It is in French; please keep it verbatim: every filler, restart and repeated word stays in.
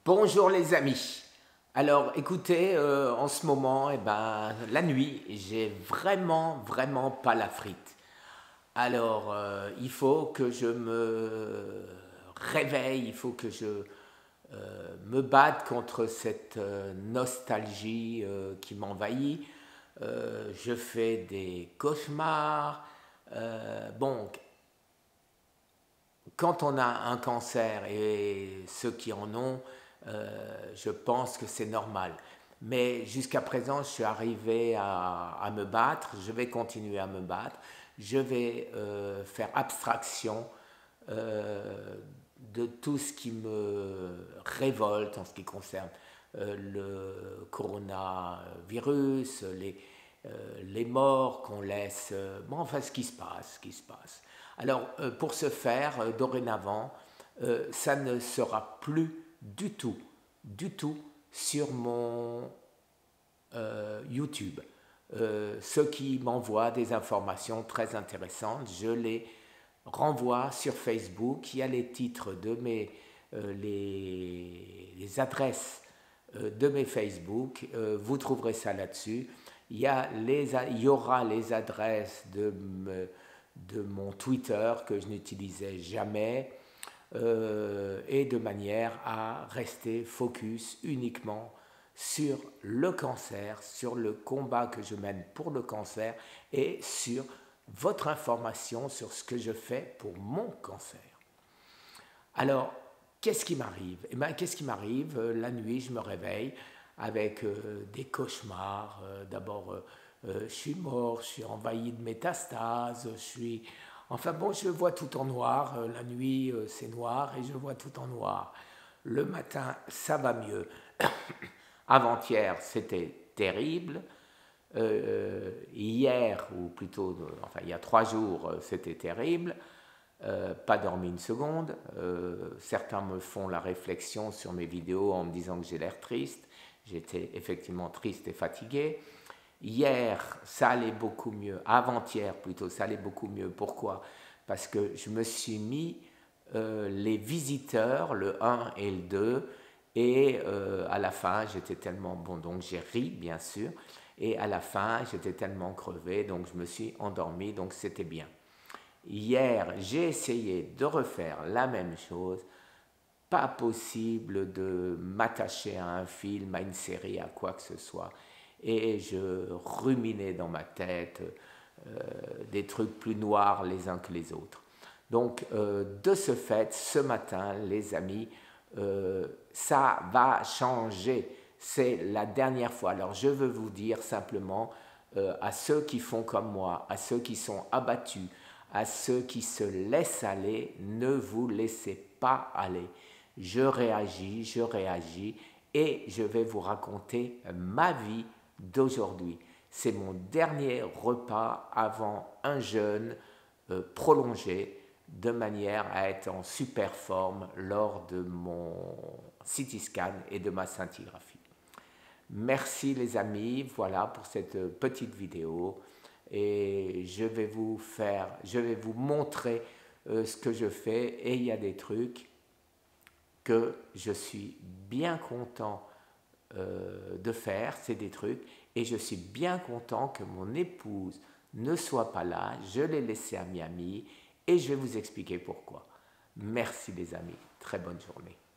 Bonjour les amis. Alors écoutez, euh, en ce moment, eh ben, la nuit, j'ai vraiment, vraiment pas la frite. Alors euh, il faut que je me réveille, il faut que je euh, me batte contre cette euh, nostalgie euh, qui m'envahit. Euh, je fais des cauchemars. Euh, bon, quand on a un cancer, et ceux qui en ont, euh, je pense que c'est normal. Mais jusqu'à présent, je suis arrivé à, à me battre, je vais continuer à me battre, je vais euh, faire abstraction euh, de tout ce qui me révolte en ce qui concerne euh, le coronavirus, les, euh, les morts qu'on laisse, euh, bon, enfin ce qui se passe, ce qui se passe. Alors euh, pour ce faire, euh, dorénavant, euh, ça ne sera plus du tout, du tout sur mon euh, YouTube. Euh, ceux qui m'envoient des informations très intéressantes, je les renvoie sur Facebook. Il y a les titres de mes, euh, les, les adresses euh, de mes Facebook. Euh, vous trouverez ça là-dessus. Il y, a les, il y aura les adresses de, me, de mon Twitter que je n'utilisais jamais. Euh, et de manière à rester focus uniquement sur le cancer, sur le combat que je mène pour le cancer et sur votre information sur ce que je fais pour mon cancer. Alors, qu'est-ce qui m'arrive? Eh bien, qu'est-ce qui m'arrive? La nuit, je me réveille avec euh, des cauchemars. Euh, D'abord, euh, euh, je suis mort, je suis envahi de métastases, je suis... Enfin bon, je vois tout en noir. Euh, la nuit, euh, c'est noir et je vois tout en noir. Le matin, ça va mieux. Avant-hier, c'était terrible. Euh, hier, ou plutôt, enfin il y a trois jours, c'était terrible. Euh, pas dormi une seconde. Euh, certains me font la réflexion sur mes vidéos en me disant que j'ai l'air triste. J'étais effectivement triste et fatigué. Hier, ça allait beaucoup mieux. Avant-hier, plutôt, ça allait beaucoup mieux. Pourquoi? Parce que je me suis mis euh, les visiteurs, le un et le deux, et euh, à la fin, j'étais tellement bon, donc j'ai ri, bien sûr, et à la fin, j'étais tellement crevé, donc je me suis endormi, donc c'était bien. Hier, j'ai essayé de refaire la même chose. Pas possible de m'attacher à un film, à une série, à quoi que ce soit. Et je ruminais dans ma tête euh, des trucs plus noirs les uns que les autres. Donc, euh, de ce fait, ce matin, les amis, euh, ça va changer. C'est la dernière fois. Alors, je veux vous dire simplement euh, à ceux qui font comme moi, à ceux qui sont abattus, à ceux qui se laissent aller, ne vous laissez pas aller. Je réagis, je réagis et je vais vous raconter ma vie d'aujourd'hui. C'est mon dernier repas avant un jeûne euh, prolongé de manière à être en super forme lors de mon C T scan et de ma scintigraphie. Merci les amis, voilà pour cette petite vidéo et je vais vous faire, je vais vous montrer euh, ce que je fais et il y a des trucs que je suis bien content euh, de faire, c'est des trucs, et je suis bien content que mon épouse ne soit pas là, je l'ai laissée à Miami, et je vais vous expliquer pourquoi. Merci les amis, très bonne journée.